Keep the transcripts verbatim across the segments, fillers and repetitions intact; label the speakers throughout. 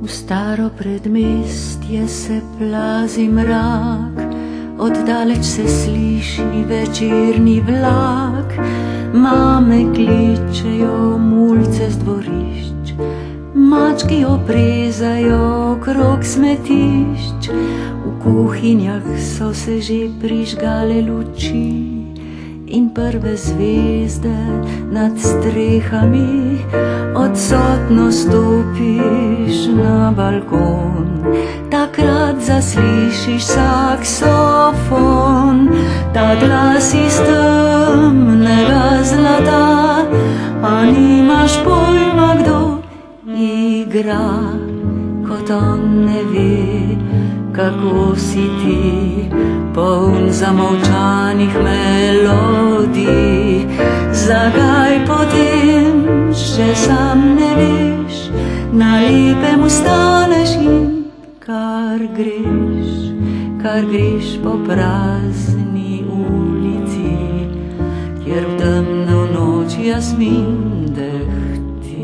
Speaker 1: staro predmestje se plazi mrak, oddaleč se sliši večerni vlak. Mame kličejo mulce z dvorišč, mački oprezajo krog smetišč. V kuhinjah so se že prižgale luči in prve zvezde nad strehami. Odsotno stopiš na balkon, takrat zaslišiš saksofon. Ta glas iz temnega zlata, a nimaš pojma, kdo igra, kot on ne ve, kako si ti, poln zamolčanih melodij. Zakaj potem še sam ne veš, na lepem ustaneš in kar greš, kar greš po prazni ulici, kjer v temno noč jasmin dehti.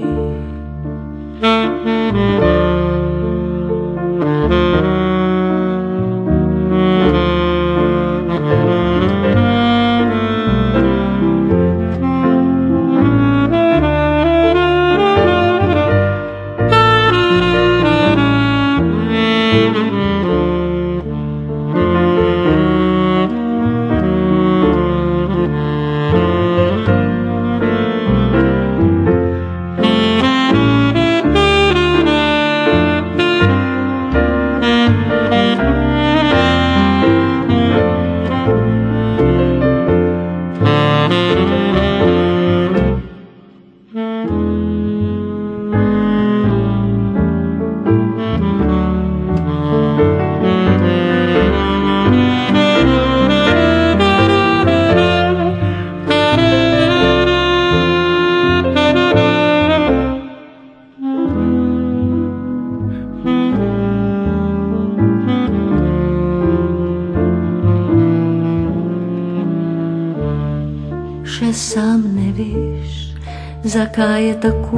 Speaker 1: Še sam ne veš, zakaj je tako,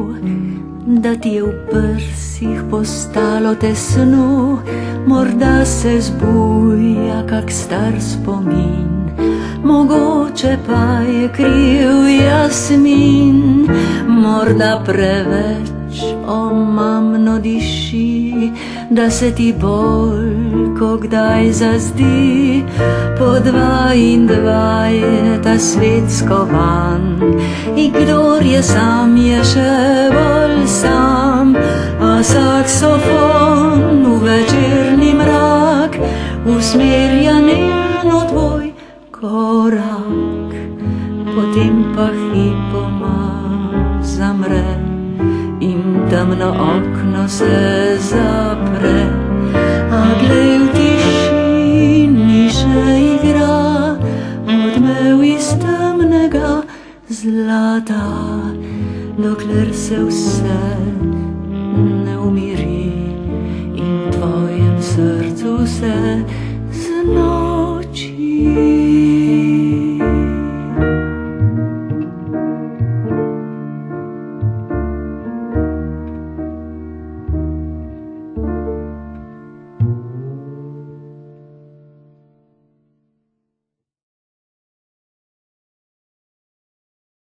Speaker 1: da ti je v prsih postalo tesno. Morda se zbuja kak star spomin, mogoče pa je kriv jasmin. Morda preveč omamno diši, da se ti bolj ko kdaj zazdi. Po dva in dva je ta svet skovan, in kdor je sam, je še bolj sam. A saksofon v večerni mrak usmerja nežno tvoj korak, potem pa hipoma zamre in temno okno se zapre. A glej, v tišini še igra odmev iz temnega zlata, dokler se vse ne umiri.